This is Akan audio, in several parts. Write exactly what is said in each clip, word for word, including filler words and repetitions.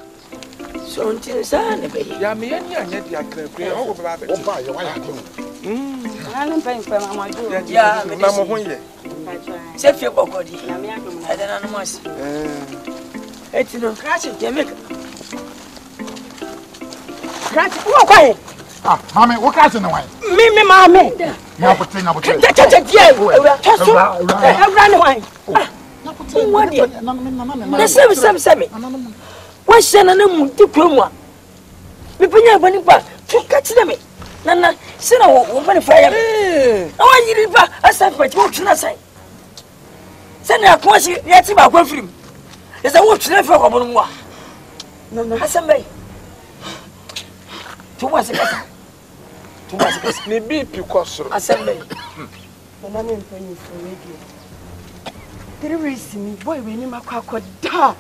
So until Sunday, baby. Ya me any anya dia krakra o go ba ba. O ba ye wa ya de. Mm. Ana pen pen ma do. Ya me na mo ho ye. Se fie kokodi. Na me adom. Ada na no mas. Eh. Eti no crash je make. Crash wo kwa. Ah, mama, what crash na why? Me me mama. Na pote na pote. Cha cha dia. Taso. Eh run why? Na pote. What dia? Na na na na. Na sem sem sem. What shana na mu ti kromu a. Me panya bani pa. Tuka ti na me. Nana, sina wo bani fire. Eh. Na wa yiri ba asaf pa ti wo tuna sai. Sina akwasi yati ba kwa film. Esa wo tuna fa kwa bono wa. Nana, asambai. Tu was a Tu was a Ni B P koso. Asambai. Nana me pen for radio. Dere race me boy we ni makwa koda.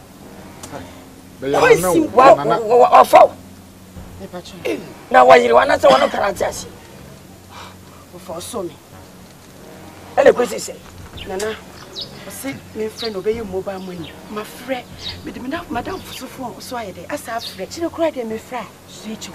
Boy si wa wa fa. E patcho. Na wa yiri wana se wono karate ase. O for so me. Ele kwesi se. Nana, o se me friend obey mobile money. My friend, me de madam madam so phone so aye dey. Asa friend. Chine kura dey me friend. Switch.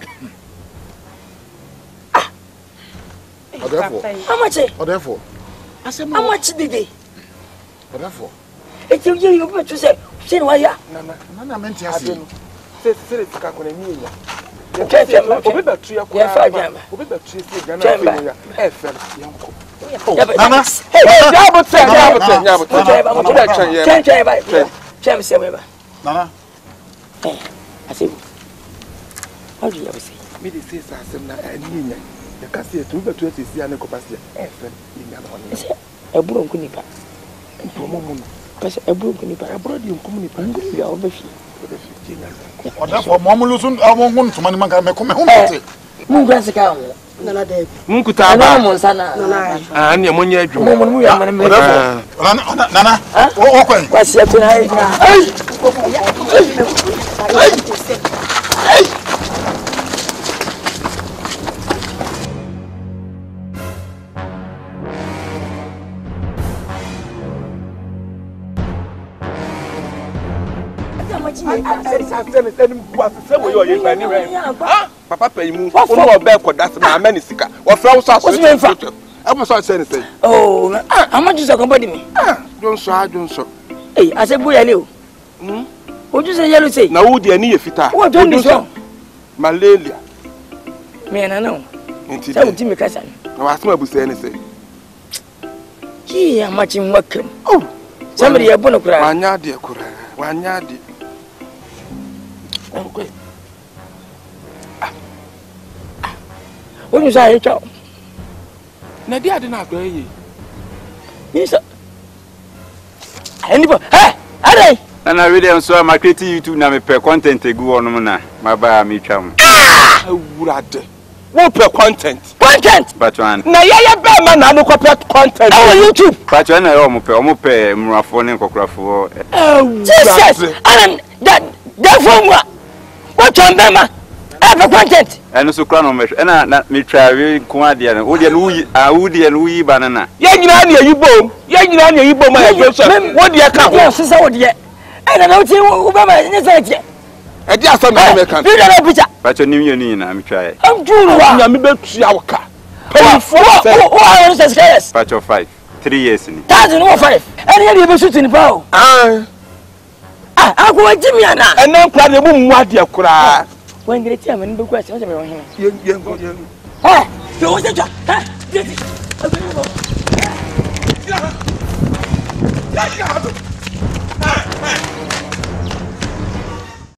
Ah. Therefore. How much? Or therefore. How much did they? Or therefore. It's you you put to say, say why ya? Nana, Nana meant to say. Say say tika ko na mi ya. Okay, okay. Obi ba tu ya ko. Ya fa jam. Obi ba tu se gana fi ya. E fe yanko. Nana. Hey, ya bo te, ya bo te, ya bo te. I'm going to try. Try try by. Try say me ba. Nana. Eh. I say. How do you ever say? Me dey say asem na ani nya. Ya ka say tu ba tu se si ane ko pass ya. E fe nya na woni. Say eburo nku nipa. Ntomo mo. Kasi eburo nku nipa. Eburo di nku nipa. Ngu ya obefi. Obefi nya. Or therefore, Mamma sun among to money man can make home. Mungu sika ho. Nana dey. Mungu ta Ana mo sana. Nana. Ah, nya mo nya adwuma. Mo mo ya man me. Nana, Nana. O ko. Kwasi ato na ai. Ai. Papa pay mu onu obe koda se na mani sika wo fra wo so aso e mo so say ni say oh how much is your body me ah don so ah don so eh ase boya le o hm oju se yellow say na wo de ni ye fita oju so malaria me na no nti say uti me kasa na wasema abusa ni say ki amachi nwakam oh somebody ya bono kura wanya de kura wanya de okay oju sa e cho na dia de na agba yi ni so anybody eh are na really so ma create YouTube na me pe content egu onum na ma ba mi twam ah awurade wo pe content content but one na ye ye be ma na no ko pe content on YouTube but one na yo mo pe o mo pe murafo ne kokrafo Jesus and that that from what on them have content and so kra no me na na me twa we ko ade na wo de no wi a wo de no wi banana ye nyina na yibom ye nyina na yibom ma ye so wo de ka ho so so wo de e na no ti wo ba ba ni say tie e di asem na me kan bi na picture but ni mi ni na me twa e am juru wa nya me betu ya waka pay for what is this patch of five three years ni thousand or five and you be shooting ni pa o ah ah akwa jimi ana e na nkra de mu mu ade kura when great time ni be question me won ye ye ngo ye eh yo wo se twa eh get it